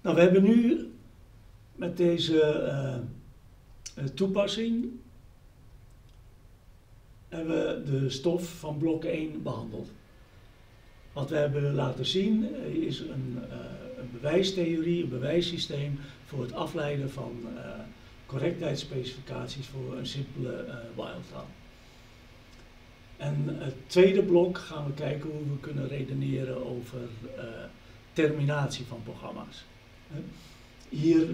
Nou, we hebben nu met deze toepassing hebben we de stof van blok 1 behandeld. Wat we hebben laten zien is een bewijstheorie, een bewijssysteem voor het afleiden van correctheidsspecificaties voor een simpele while-taal. En het tweede blok gaan we kijken hoe we kunnen redeneren over terminatie van programma's. Hier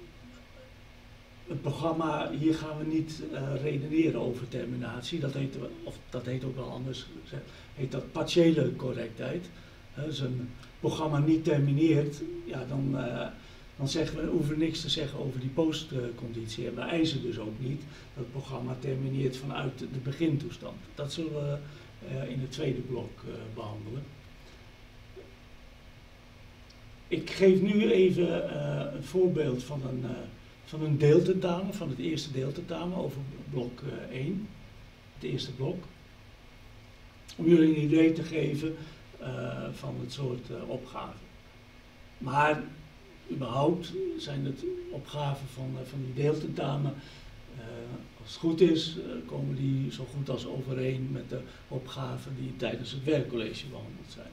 gaan we niet redeneren over terminatie, dat heet ook wel anders, heet dat partiële correctheid. Als een programma niet termineert, ja, dan hoeven we niks te zeggen over die postconditie. En we eisen dus ook niet dat het programma termineert vanuit de begintoestand. Dat zullen we in het tweede blok behandelen. Ik geef nu even een voorbeeld van een deeltentamen, van het eerste deeltentamen over blok 1, het eerste blok. Om jullie een idee te geven van het soort opgaven. Maar überhaupt zijn het opgaven van die deeltentamen, als het goed is, komen die zo goed als overeen met de opgaven die tijdens het werkcollege behandeld zijn.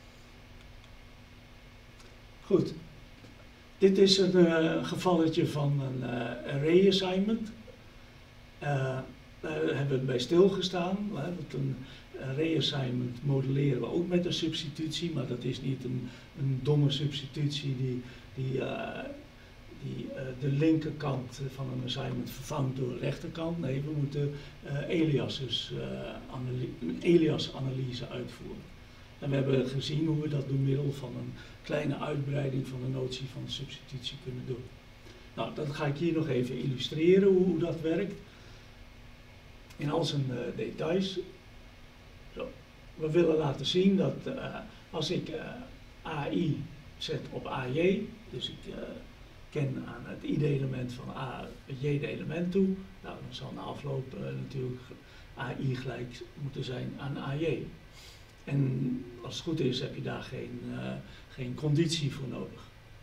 Goed, dit is een gevalletje van een array assignment. Daar hebben we bij stilgestaan. Want een array assignment modelleren we ook met een substitutie, maar dat is niet een domme substitutie die de linkerkant van een assignment vervangt door de rechterkant. Nee, we moeten een alias-analyse uitvoeren. En we hebben gezien hoe we dat door middel van een kleine uitbreiding van de notie van substitutie kunnen doen. Nou, dat ga ik hier nog even illustreren hoe dat werkt. In al zijn details. Zo. We willen laten zien dat als ik AI zet op AJ, dus ik ken aan het id-element van A het j-element toe, nou, dan zal na afloop natuurlijk AI gelijk moeten zijn aan AJ. En als het goed is heb je daar geen conditie voor nodig.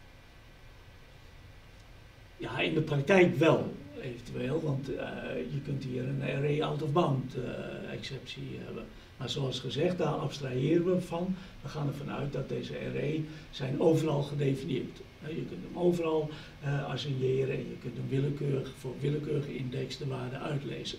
Ja, in de praktijk wel, eventueel, want je kunt hier een array out-of-bound exceptie hebben. Maar zoals gezegd, daar abstraheren we van. We gaan ervan uit dat deze array zijn overal gedefinieerd. Je kunt hem overal assigneren en je kunt hem voor willekeurige index de waarde uitlezen.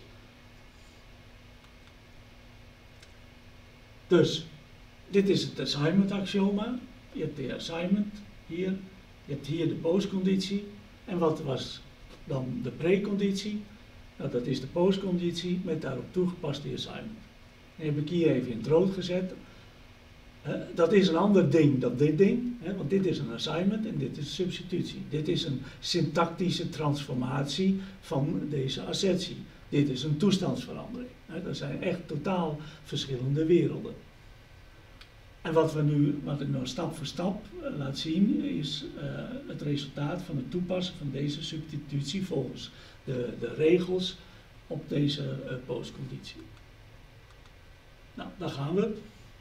Dus, dit is het assignment axioma. Je hebt de assignment hier, je hebt hier de postconditie. En wat was dan de preconditie? Nou, dat is de postconditie met daarop toegepast die assignment. En heb ik hier even in het rood gezet. Dat is een ander ding dan dit ding, want dit is een assignment en dit is substitutie. Dit is een syntactische transformatie van deze assertie. Dit is een toestandsverandering. Dat zijn echt totaal verschillende werelden. En wat ik nou stap voor stap laat zien is het resultaat van het toepassen van deze substitutie volgens de regels op deze postconditie. Nou, daar gaan we.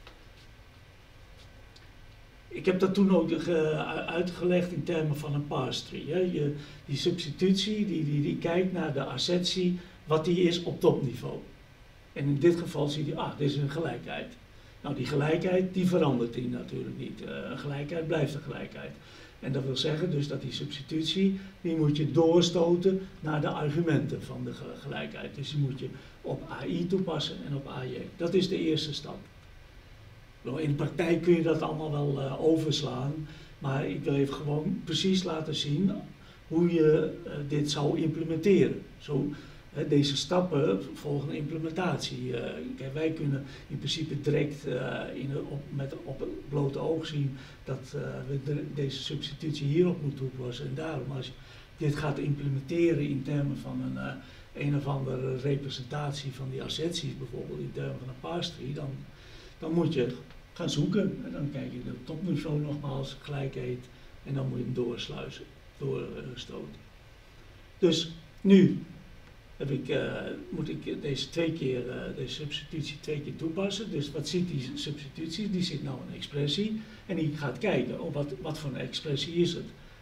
Ik heb dat toen ook uitgelegd in termen van een parse tree. Die substitutie die kijkt naar de assertie wat die is op topniveau. En in dit geval zie je, dit is een gelijkheid. Nou, die gelijkheid die verandert die natuurlijk niet. Een gelijkheid blijft een gelijkheid. En dat wil zeggen dus dat die substitutie, die moet je doorstoten naar de argumenten van de gelijkheid. Dus die moet je op AI toepassen en op AJ. Dat is de eerste stap. In de praktijk kun je dat allemaal wel overslaan, maar ik wil even gewoon precies laten zien hoe je dit zou implementeren. Deze stappen volgen een implementatie. Kijk, wij kunnen in principe direct op het blote oog zien dat we deze substitutie hierop moeten toepassen. En daarom, als je dit gaat implementeren in termen van een of andere representatie van die asserties, bijvoorbeeld in termen van een parse tree, dan moet je gaan zoeken. En dan kijk je op topniveau nogmaals, gelijkheid, en dan moet je hem doorstoten. Dus nu moet ik deze substitutie 2 keer toepassen. Dus wat ziet die substitutie? Die ziet nou een expressie en die gaat kijken, wat voor een expressie is het.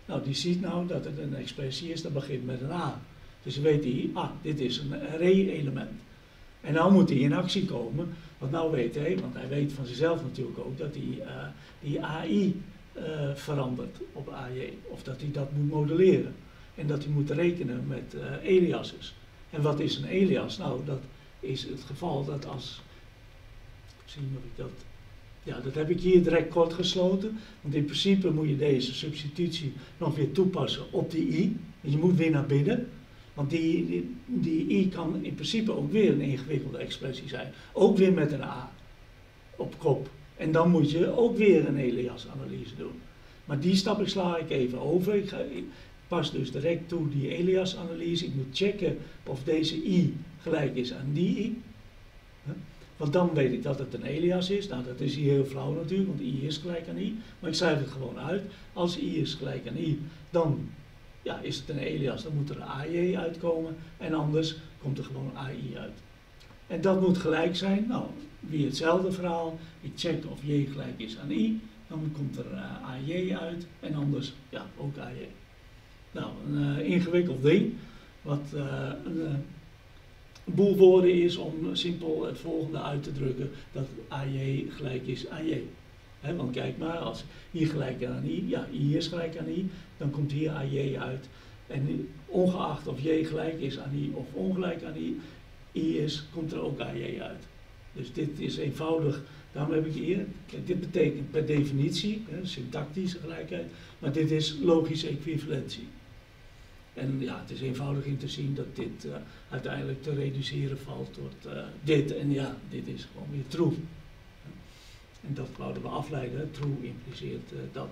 Nou, die ziet nou dat het een expressie is dat begint met een A. Dus weet hij, dit is een array-element. En nou moet hij in actie komen, want nou weet hij, want hij weet van zichzelf natuurlijk ook, dat hij die AI verandert op AJ. Of dat hij dat moet modelleren. En dat hij moet rekenen met aliases. En wat is een alias? Nou, dat is het geval dat als... Zien of ik dat... Ja, dat heb ik hier direct kort gesloten. Want in principe moet je deze substitutie nog weer toepassen op die i. Je moet weer naar binnen. Want die i kan in principe ook weer een ingewikkelde expressie zijn. Ook weer met een a op kop. En dan moet je ook weer een alias-analyse doen. Maar die stap sla ik even over. Ik pas dus direct toe die alias-analyse. Ik moet checken of deze i gelijk is aan die i. Want dan weet ik dat het een alias is. Nou, dat is hier heel flauw natuurlijk, want i is gelijk aan i. Maar ik schrijf het gewoon uit. Als i is gelijk aan i, dan is het een alias. Dan moet er een aj uitkomen. En anders komt er gewoon ai uit. En dat moet gelijk zijn. Nou, weer hetzelfde verhaal. Ik check of j gelijk is aan i. Dan komt er aj uit. En anders, ook aj. Nou, een ingewikkeld ding. Wat een boel woorden is om simpel het volgende uit te drukken. Dat aj gelijk is aan j. Want kijk maar, als i gelijk aan i, i is gelijk aan i, dan komt hier aj uit. En ongeacht of j gelijk is aan i of ongelijk aan i is, komt er ook aj uit. Dus dit is eenvoudig, daarom heb ik hier, dit betekent per definitie, syntactische gelijkheid, maar dit is logische equivalentie. En het is eenvoudig in te zien dat dit uiteindelijk te reduceren valt tot dit. En dit is gewoon weer true. En dat wouden we afleiden. True impliceert dat.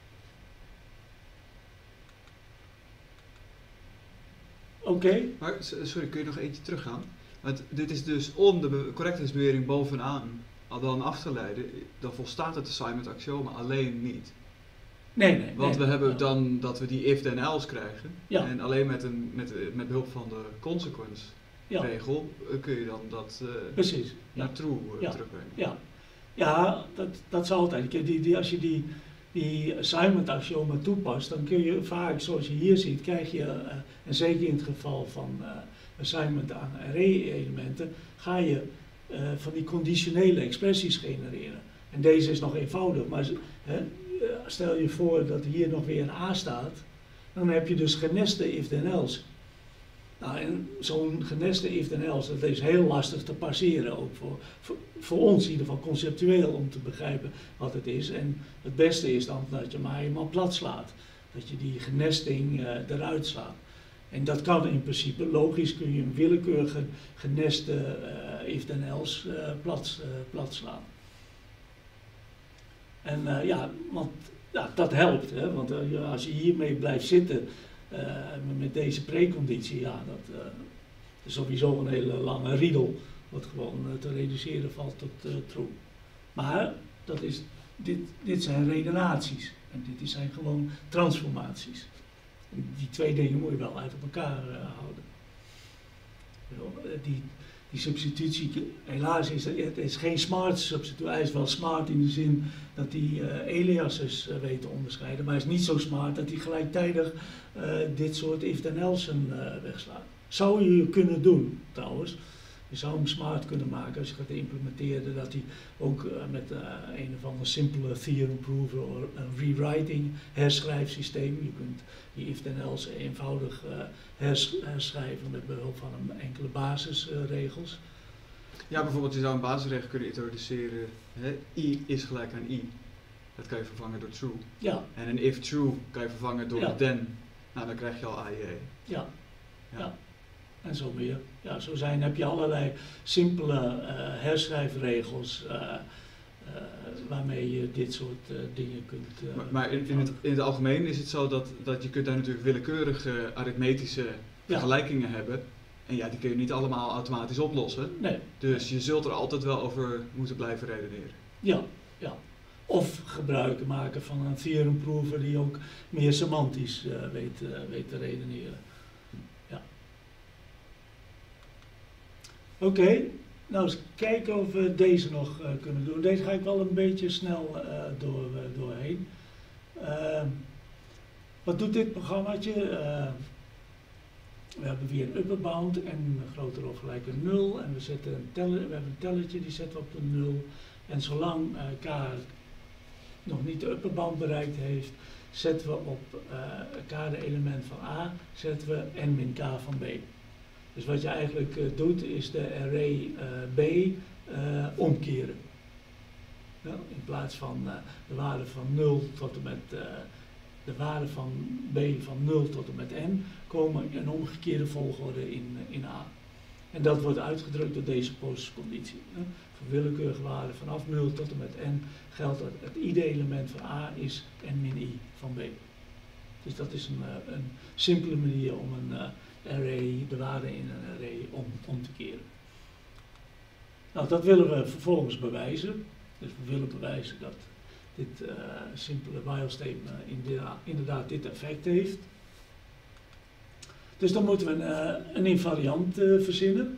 Oké. Maar, sorry, kun je nog eentje teruggaan? Want dit is dus om de correctheidsbewering bovenaan dan af te leiden, dan volstaat het assignment axioma alleen niet. Nee. Want we hebben dan dat we die if then else krijgen. Ja. En alleen met behulp van de consequence regel kun je dan dat naar true terugbrengen. Ja, dat is altijd. Als je die assignment axioma toepast, dan kun je vaak, zoals je hier ziet, krijg je, en zeker in het geval van assignment aan array-elementen, ga je van die conditionele expressies genereren. En deze is nog eenvoudig, maar stel je voor dat hier nog weer een a staat, dan heb je dus geneste if then else. Nou, en zo'n geneste if then else, dat is heel lastig te passeren, ook voor ons in ieder geval conceptueel, om te begrijpen wat het is. En het beste is dan dat je maar helemaal plat slaat. Dat je die genesting eruit slaat. En dat kan in principe, logisch kun je een willekeurige geneste if then else plat slaan. En want dat helpt, want als je hiermee blijft zitten met deze preconditie, dat is sowieso een hele lange riedel, wat gewoon te reduceren valt tot true. Maar dit zijn redenaties en dit zijn gewoon transformaties. En die twee dingen moet je wel uit elkaar houden. Die substitutie, helaas het is geen smart substitutie. Hij is wel smart in de zin dat hij aliases weet te onderscheiden, maar hij is niet zo smart dat hij gelijktijdig dit soort if then else'en wegslaat. Zou je kunnen doen trouwens. Je zou hem smart kunnen maken als je gaat implementeren, dat hij ook met een of ander simpele theorem prover of een rewriting herschrijfsysteem, je kunt die if then else eenvoudig herschrijven met behulp van een enkele basisregels. Ja, bijvoorbeeld je zou een basisregel kunnen introduceren, i is gelijk aan i. Dat kan je vervangen door true. Ja. En een if true kan je vervangen door then. Nou, dan krijg je al aj. Ja. En zo meer. Ja, heb je allerlei simpele herschrijfregels waarmee je dit soort dingen kunt... maar in het algemeen is het zo dat je kunt daar natuurlijk willekeurige arithmetische vergelijkingen hebben. En die kun je niet allemaal automatisch oplossen. Nee. Dus je zult er altijd wel over moeten blijven redeneren. Ja. Of gebruik maken van een theorem prover die ook meer semantisch weet te redeneren. Oké, nou eens kijken of we deze nog kunnen doen. Deze ga ik wel een beetje snel doorheen. Wat doet dit programmaatje? We hebben weer een upper bound en groter of gelijk een 0. En we hebben een tellertje, die zetten we op de 0. En zolang k nog niet de upper bound bereikt heeft, zetten we op k de element van a, zetten we n min k van b. Dus wat je eigenlijk doet, is de array b omkeren. Nou, in plaats van de waarde van 0 tot en met de waarde van b van 0 tot en met n, komen in een omgekeerde volgorde in a. En dat wordt uitgedrukt door deze postconditie. Voor willekeurige waarden vanaf 0 tot en met n geldt dat het i-element van a is n min i van b. Dus dat is een simpele manier om een array, de waarde in een array om te keren. Nou, dat willen we vervolgens bewijzen. Dus we willen bewijzen dat dit simpele while statement inderdaad dit effect heeft. Dus dan moeten we een invariant verzinnen.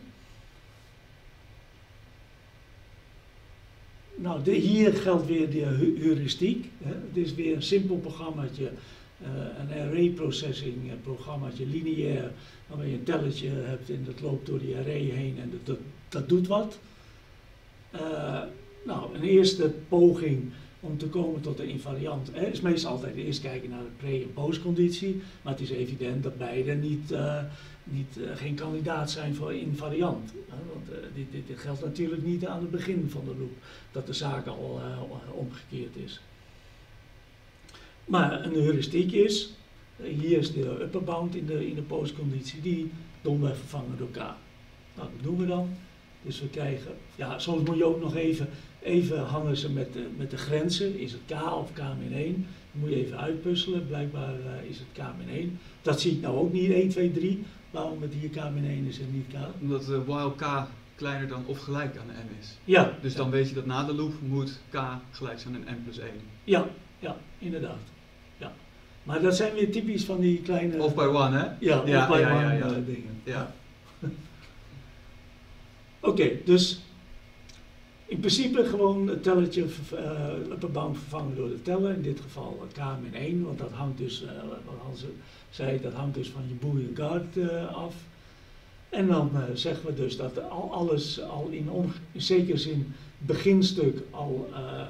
Nou, hier geldt weer de heuristiek. Het is weer een simpel programmaatje, een array processing programmaatje, lineair, waarbij je een telletje hebt en dat loopt door die array heen en dat doet wat. Nou, een eerste poging om te komen tot de invariant is meestal altijd eerst kijken naar de pre- en postconditie, maar het is evident dat beide geen kandidaat zijn voor invariant. Want dit geldt natuurlijk niet aan het begin van de loop, dat de zaak al omgekeerd is. Maar een heuristiek is, hier is de upper bound in de postconditie, die domweg vervangen door k. Nou, dat doen we dan. Dus we krijgen, ja, soms moet je ook nog even hangen ze met de grenzen. Is het k of k min 1? Dan moet je even uitpuzzelen. Blijkbaar is het k min 1. Dat zie ik nou ook niet 1, 2, 3. Waarom het hier k min 1 is en niet k? Omdat while k kleiner dan of gelijk aan n is. Ja. Dus dan weet je dat na de loop moet k gelijk zijn aan n plus 1. Ja, inderdaad. Ja. Maar dat zijn weer typisch van die kleine... Of by one, hè? Ja, of by one dingen. Ja. Oké, dus in principe gewoon het telletje upper bound vervangen door de teller, in dit geval k min 1, want dat hangt dus, wat Hans zei, dat hangt dus van je boolean guard af. En dan zeggen we dus dat alles al in zekere zin beginstuk al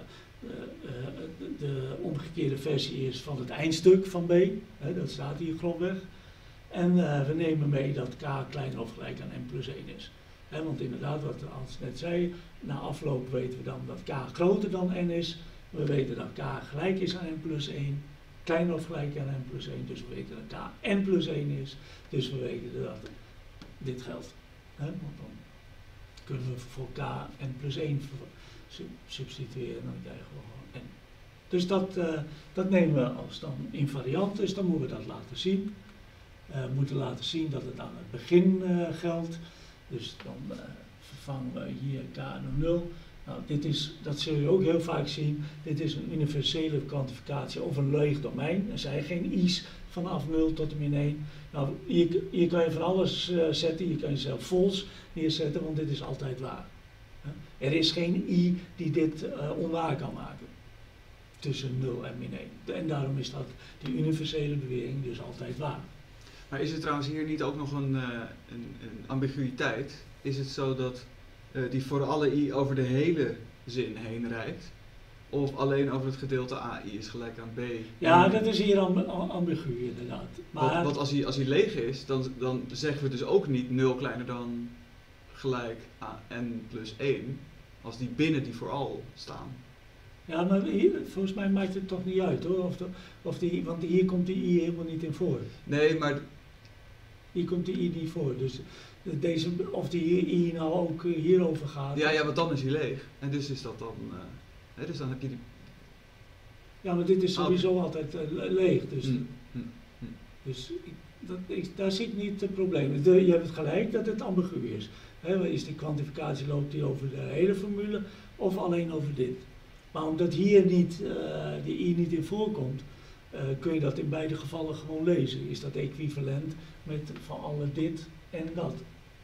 de omgekeerde versie is van het eindstuk van b, dat staat hier grofweg. En we nemen mee dat k kleiner of gelijk aan n plus 1 is. Want inderdaad, wat Hans net zei, na afloop weten we dan dat k groter dan n is. We weten dat k gelijk is aan n plus 1, kleiner of gelijk aan n plus 1. Dus we weten dat k n plus 1 is. Dus we weten dat dit geldt. Want dan kunnen we voor k n plus 1 substitueren en dan krijgen we gewoon n. Dus dat nemen we als dan invariant, dus dan moeten we dat laten zien. We moeten laten zien dat het aan het begin geldt. Dus dan vervangen we hier k naar 0. Nou, dat zul je ook heel vaak zien. Dit is een universele kwantificatie of een leeg domein. Er zijn geen i's vanaf 0 tot en min 1. Nou, hier kan je van alles zetten. Hier kan je zelf false neerzetten, want dit is altijd waar. Er is geen i die dit onwaar kan maken. Tussen 0 en min 1. En daarom is dat die universele bewering dus altijd waar. Maar is er trouwens hier niet ook nog een ambiguïteit? Is het zo dat die voor alle i over de hele zin heen reikt? Of alleen over het gedeelte ai is gelijk aan b? Ja, dat is hier ambigu inderdaad. Maar want als hij leeg is, dan zeggen we dus ook niet 0 kleiner dan gelijk aan n plus 1. Als die binnen die voor al staan. Ja, maar hier, volgens mij maakt het toch niet uit hoor. Want hier komt die i helemaal niet in voor. Nee, maar... Hier komt die i niet voor. Dus of die i nou ook hierover gaat. Ja, want dan is hij leeg. En dus is dat dan... dus dan heb je die... Ja, maar dit is sowieso altijd leeg. Dus, daar zie ik niet het probleem. Je hebt het gelijk dat het ambigu is. Is die kwantificatie, loopt die over de hele formule of alleen over dit? Maar omdat hier niet, die i niet in voorkomt, kun je dat in beide gevallen gewoon lezen. Is dat equivalent met van alle dit en dat.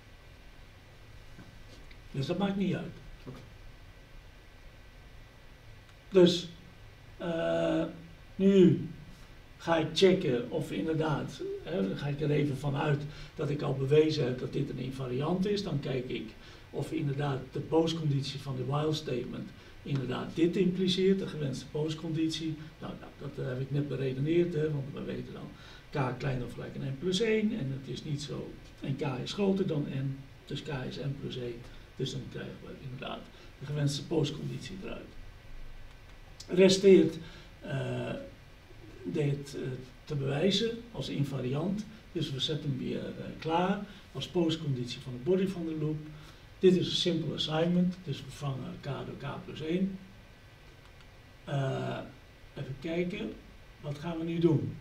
Dus dat maakt niet uit. Okay. Dus nu ga ik checken of inderdaad, dan ga ik er even vanuit dat ik al bewezen heb dat dit een invariant is. Dan kijk ik of inderdaad de postconditie van de while statement inderdaad dit impliceert, de gewenste postconditie. Nou, dat heb ik net beredeneerd, want we weten dan k kleiner of gelijk aan n plus 1 en het is niet zo, en k is groter dan n, dus k is n plus 1. Dus dan krijgen we inderdaad de gewenste postconditie eruit. Resteert dit te bewijzen als invariant, dus we zetten hem weer klaar als postconditie van de body van de loop. Dit is een simpel assignment, dus we vervangen k door k plus 1. Even kijken, wat gaan we nu doen?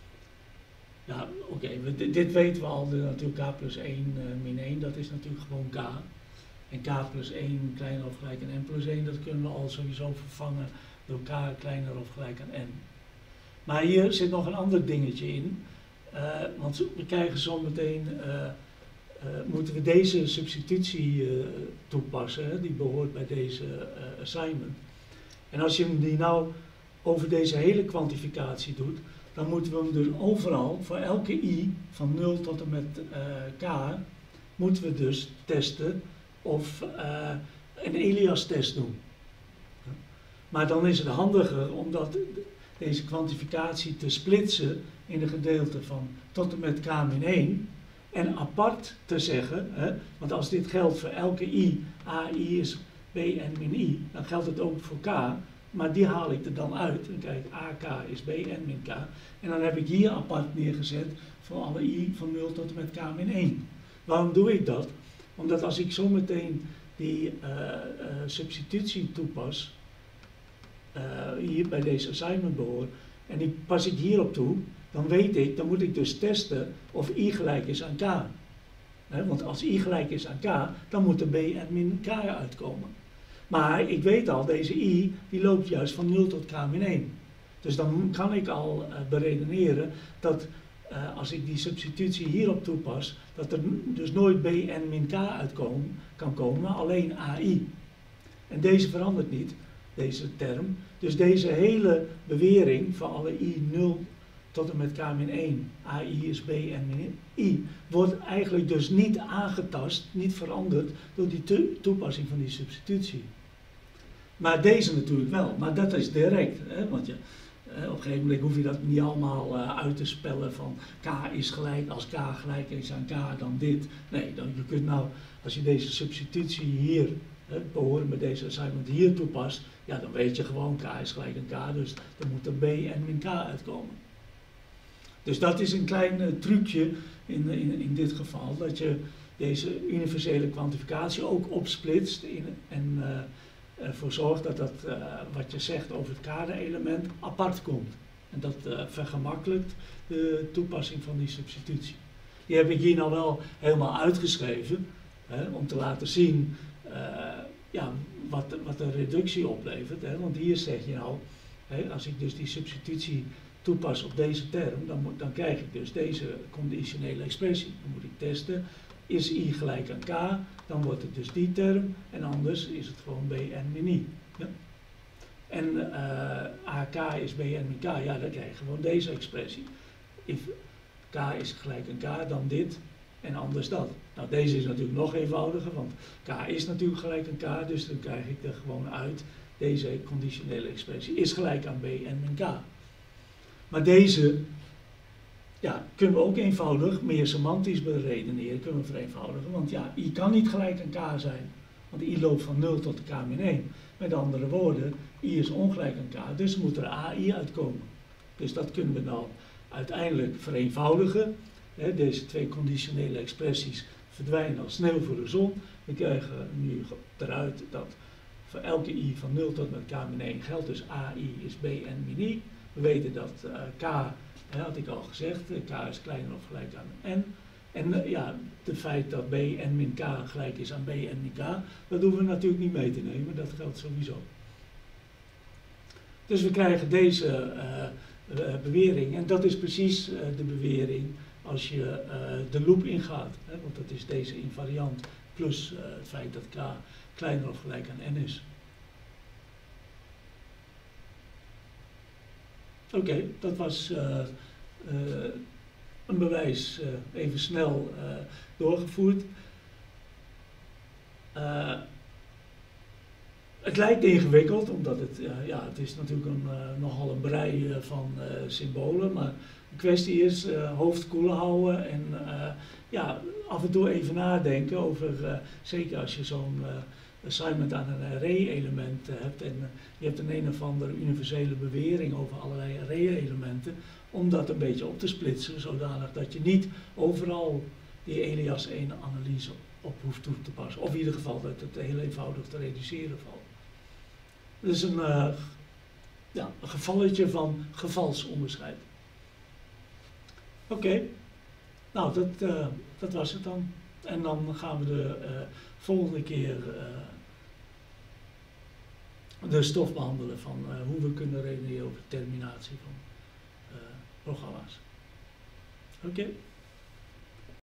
Ja, oké, dit weten we al, natuurlijk k plus 1 min 1, dat is natuurlijk gewoon k. En k plus 1 kleiner of gelijk aan n plus 1, dat kunnen we al sowieso vervangen door k kleiner of gelijk aan n. Maar hier zit nog een ander dingetje in, want we krijgen zometeen, moeten we deze substitutie toepassen, hè, die behoort bij deze assignment. En als je die nou over deze hele kwantificatie doet, dan moeten we hem dus overal, voor elke i van 0 tot en met k, moeten we dus testen of een Elias-test doen. Maar dan is het handiger om deze kwantificatie te splitsen in een gedeelte van tot en met k min 1 en apart te zeggen, hè, want als dit geldt voor elke i, ai is bn min i, dan geldt het ook voor k, maar die haal ik er dan uit. Dan krijg ik ak is bn min k en dan heb ik hier apart neergezet voor alle i van 0 tot en met k min 1. Waarom doe ik dat? Omdat als ik zometeen die substitutie toepas, hier bij deze assignment behoor, en die pas ik hierop toe, dan weet ik, dan moet ik dus testen of i gelijk is aan k. Want als i gelijk is aan k, dan moet er bn min k uitkomen. Maar ik weet al, deze i, die loopt juist van 0 tot k min 1. Dus dan kan ik al beredeneren dat als ik die substitutie hierop toepas, dat er dus nooit bn min k kan komen, maar alleen ai. En deze verandert niet, deze term. Dus deze hele bewering van alle i 0 tot en met k min 1, ai is bn min i, wordt eigenlijk dus niet aangetast, niet veranderd door die toepassing van die substitutie. Maar deze natuurlijk wel, maar dat is direct, hè, want op een gegeven moment hoef je dat niet allemaal uit te spellen van k is gelijk, als k gelijk is aan k dan dit. Nee, je kunt nou, als je deze substitutie hier, behoren met deze assignment hier toepast, ja dan weet je gewoon k is gelijk aan k, dus dan moet er bn min k uitkomen. Dus dat is een klein trucje in dit geval, dat je deze universele kwantificatie ook opsplitst en ervoor zorgt dat wat je zegt over het kaderelement apart komt. En dat vergemakkelijkt de toepassing van die substitutie. Die heb ik hier nou wel helemaal uitgeschreven, om te laten zien wat de reductie oplevert. Want hier zeg je nou, als ik dus die substitutie toepas op deze term, dan krijg ik dus deze conditionele expressie. Dan moet ik testen, is i gelijk aan k, dan wordt het dus die term, en anders is het gewoon bn min i. Ja? En ak is bn min k, ja dan krijg je gewoon deze expressie. If k is gelijk aan k, dan dit, en anders dat. Nou, deze is natuurlijk nog eenvoudiger, want k is natuurlijk gelijk aan k, dus dan krijg ik er gewoon uit, deze conditionele expressie is gelijk aan bn min k. Maar deze kunnen we ook eenvoudig, meer semantisch beredeneren, kunnen we vereenvoudigen. Want ja, i kan niet gelijk aan k zijn, want i loopt van 0 tot k min 1. Met andere woorden, i is ongelijk aan k, dus moet er ai uitkomen. Dus dat kunnen we nou uiteindelijk vereenvoudigen. Deze twee conditionele expressies verdwijnen als sneeuw voor de zon. We krijgen nu eruit dat voor elke i van 0 tot met k min 1 geldt dus ai is bn min i. We weten dat k, had ik al gezegd, k is kleiner of gelijk aan n. En het feit dat bn min k gelijk is aan bn min k, dat hoeven we natuurlijk niet mee te nemen, dat geldt sowieso. Dus we krijgen deze bewering, en dat is precies de bewering als je de loop ingaat. Want dat is deze invariant plus het feit dat k kleiner of gelijk aan n is. Oké, dat was een bewijs even snel doorgevoerd. Het lijkt ingewikkeld, omdat het is natuurlijk nogal een brei van symbolen, maar de kwestie is hoofd koel houden en af en toe even nadenken over, zeker als je zo'n assignment aan een array-element hebt en je hebt een of andere universele bewering over allerlei array-elementen, om dat een beetje op te splitsen, zodanig dat je niet overal die Elias 1-analyse op hoeft toe te passen. Of in ieder geval dat het heel eenvoudig te reduceren valt. Dus een gevalletje van gevalsonderscheid. Oké, nou dat was het dan. En dan gaan we de volgende keer de stof behandelen van hoe we kunnen redeneren over de terminatie van programma's. Oké.